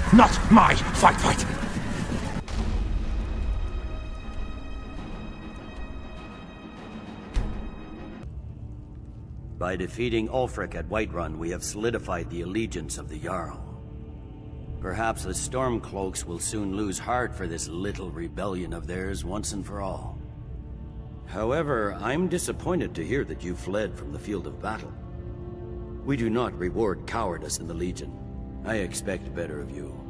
not my fight. By defeating Ulfric at Whiterun, we have solidified the allegiance of the Jarl. Perhaps the Stormcloaks will soon lose heart for this little rebellion of theirs once and for all. However, I'm disappointed to hear that you fled from the field of battle. We do not reward cowardice in the Legion. I expect better of you.